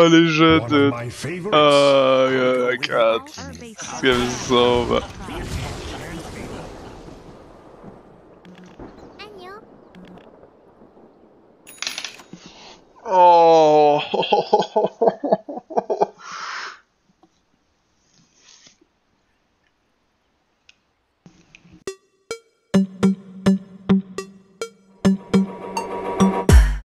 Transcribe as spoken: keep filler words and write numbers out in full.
Oh, les jeux, dude. Oh, God. This game is so bad. Oh.